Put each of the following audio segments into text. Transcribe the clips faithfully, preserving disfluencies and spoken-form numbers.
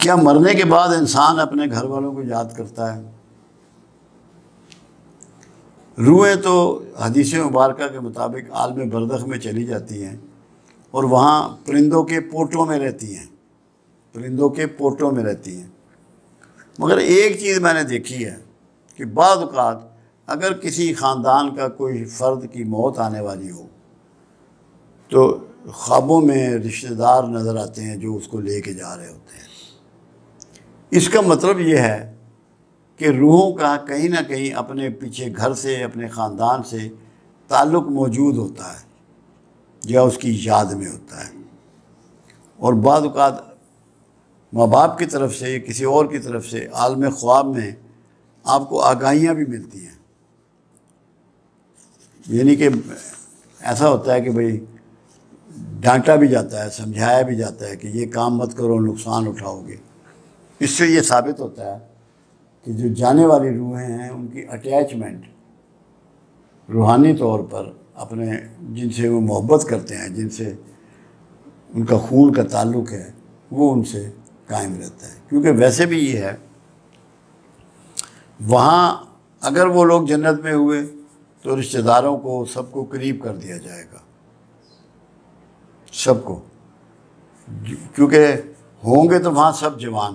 کیا مرنے کے بعد انسان اپنے گھر والوں کو یاد کرتا ہے؟ روحیں تو حدیث مبارکہ کے مطابق عالم برزخ میں چلی جاتی ہیں اور وہاں پرندوں کے پوٹوں میں رہتی ہیں پرندوں کے پوٹوں میں رہتی ہیں مگر ایک چیز میں نے دیکھی ہے کہ بعض اوقات اگر کسی خاندان کا کوئی فرد کی موت آنے والی ہو تو خوابوں میں رشتہ دار نظر آتے ہیں جو اس کو لے کے جا رہے ہوتے ہیں۔ اس کا مطلب یہ ہے کہ روحوں کا کہیں نہ کہیں اپنے پیچھے گھر سے اپنے خاندان سے تعلق موجود ہوتا ہے یا اس کی یاد میں ہوتا ہے، اور بعض اوقات ماں باپ کی طرف سے یا کسی اور کی طرف سے عالم خواب میں آپ کو آگاہیاں بھی ملتی ہیں، یعنی کہ ایسا ہوتا ہے کہ بھئی ڈانٹا بھی جاتا ہے، سمجھایا بھی جاتا ہے کہ یہ کام مت کرو، نقصان اٹھاؤ گے۔ اس سے یہ ثابت ہوتا ہے کہ جو جانے والی روحیں ہیں ان کی اٹیچمنٹ روحانی طور پر اپنے جن سے وہ محبت کرتے ہیں، جن سے ان کا خون کا تعلق ہے، وہ ان سے قائم رہتا ہے، کیونکہ ویسے بھی یہ ہے وہاں اگر وہ لوگ جنت میں ہوئے تو رشتہ داروں کو سب کو قریب کر دیا جائے گا، سب کو، کیونکہ ہوں گے تو وہاں سب جوان،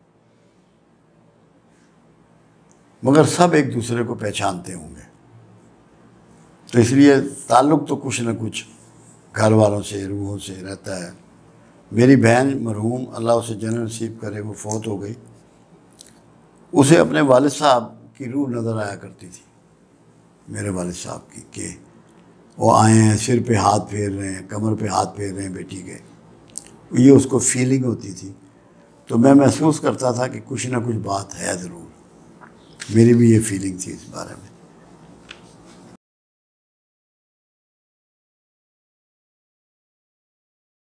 مگر سب ایک دوسرے کو پہچانتے ہوں گے، تو اس لیے تعلق تو کچھ نہ کچھ گھر والوں سے روحوں سے رہتا ہے۔ میری بہن مرحوم اللہ اسے جنت نصیب کرے، وہ فوت ہو گئی، اسے اپنے والد صاحب کی روح نظر آیا کرتی تھی، میرے والد صاحب کی، کہ وہ آئے ہیں، سر پہ ہاتھ پھیر رہے ہیں، کمر پہ ہاتھ پھیر رہے ہیں بیٹی کے، یہ اس کو فیلنگ ہوتی تھی، تو میں محسوس کرتا تھا کہ کچھ نہ کچھ بات ہے ضرور، میری بھی یہ فیلنگ تھی اس بارے میں۔